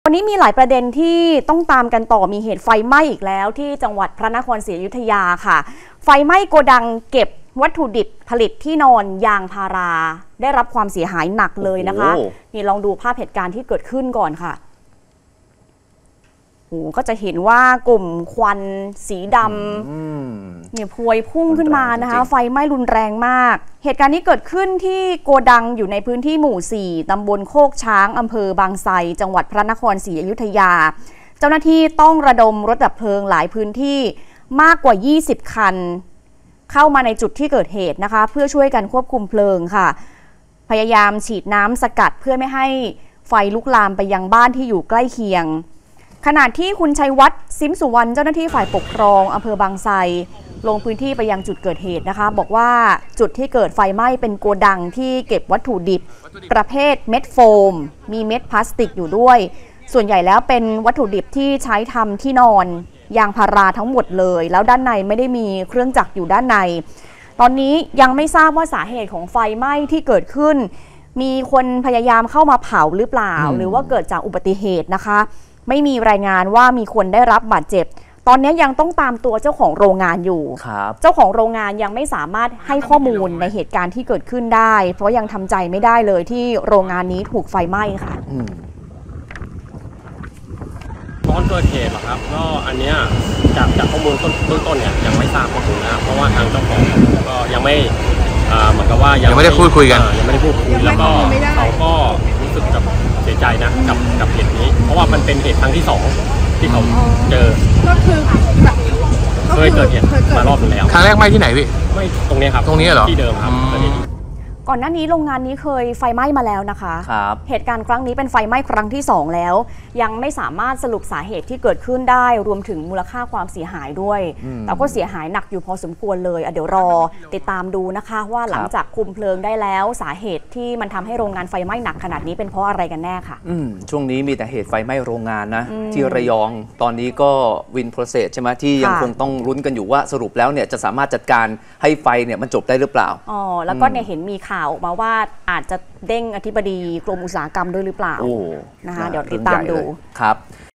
วันนี้มีหลายประเด็นที่ต้องตามกันต่อมีเหตุไฟไหม้อีกแล้วที่จังหวัดพระนครศรีอยุธยาค่ะไฟไหม้โกดังเก็บวัตถุดิบผลิตที่นอนยางพาราได้รับความเสียหายหนักเลยนะคะนี่ลองดูภาพเหตุการณ์ที่เกิดขึ้นก่อนค่ะก็จะเห็นว่ากลุ่มควันสีดำเนี่ยพวยพุ่งขึ้นมานะคะไฟไหม้รุนแรงมากเหตุการณ์นี้เกิดขึ้นที่โกดังอยู่ในพื้นที่หมู่ 4 ตำบลโคกช้างอำเภอบางไทรจังหวัดพระนครศรีอยุธยาเจ้าหน้าที่ต้องระดมรถดับเพลิงหลายพื้นที่มากกว่า20คันเข้ามาในจุดที่เกิดเหตุนะคะเพื่อช่วยกันควบคุมเพลิงค่ะพยายามฉีดน้ำสกัดเพื่อไม่ให้ไฟลุกลามไปยังบ้านที่อยู่ใกล้เคียงขณะที่คุณชัยวัฒน์ซิมสุวรรณเจ้าหน้าที่ฝ่ายปกครองอำเภอบางไทรลงพื้นที่ไปยังจุดเกิดเหตุนะคะบอกว่าจุดที่เกิดไฟไหม้เป็นโกดังที่เก็บวัตถุดิบประเภทเม็ดโฟมมีเม็ดพลาสติกอยู่ด้วยส่วนใหญ่แล้วเป็นวัตถุดิบที่ใช้ทำที่นอนยางพาราทั้งหมดเลยแล้วด้านในไม่ได้มีเครื่องจักรอยู่ด้านในตอนนี้ยังไม่ทราบว่าสาเหตุของไฟไหม้ที่เกิดขึ้นมีคนพยายามเข้ามาเผาหรือเปล่าหรือว่าเกิดจากอุบัติเหตุนะคะไม่มีรายงานว่ามีคนได้รับบาดเจ็บตอนนี้ยังต้องตามตัวเจ้าของโรงงานอยู่เจ้าของโรงงานยังไม่สามารถให้ข้อมูลในเหตุการณ์ที่เกิดขึ้นได้เพราะยังทำใจไม่ได้เลยที่โรงงานนี้ถูกไฟไหม้ค่ะตอนเกิดเหตุครับก็อันเนี้ยจากข้อมูลต้นเนี่ยยังไม่ทราบข้อมูลนะเพราะว่าทางเจ้าของก็ยังไม่เหมือนกับว่ายังไม่ได้พูดคุยกันยังไม่ได้พูดคุยแล้วก็เขาก็รู้สึกกับเสียใจนะกับเหตุนี้เพราะว่ามันเป็นเหตุครั้งที่2ที่เขาเจอก็คือแบบเคยเกิดเหตุมารอบนึงแล้วครั้งแรกไหม้ที่ไหนพี่ไม่ตรงนี้ครับตรงนี้เหรอที่เดิมครับก่อนหน้านี้โรงงานนี้เคยไฟไหม้มาแล้วนะคะเหตุการณ์ครั้งนี้เป็นไฟไหม้ครั้งที่2แล้วยังไม่สามารถสรุปสาเหตุที่เกิดขึ้นได้รวมถึงมูลค่าความเสียหายด้วยแต่ก็เสียหายหนักอยู่พอสมควรเลยเดี๋ยวรอติดตามดูนะคะว่าหลังจากคุมเพลิงได้แล้วสาเหตุที่มันทำให้โรงงานไฟไหม้หนักขนาดนี้เป็นเพราะอะไรกันแน่ค่ะช่วงนี้มีแต่เหตุไฟไหม้โรงงานนะที่ระยองตอนนี้ก็วินโปรเซสใช่ไหมที่ยังคงต้องลุ้นกันอยู่ว่าสรุปแล้วเนี่ยจะสามารถจัดการให้ไฟเนี่ยมันจบได้หรือเปล่าแล้วก็เนี่ยเห็นมีข่าวออกมาว่าอาจจะเด้งอธิบดีกรมอุตสาหกรรมด้วยหรือเปล่านะคะเดี๋ยวติดตามดูครับ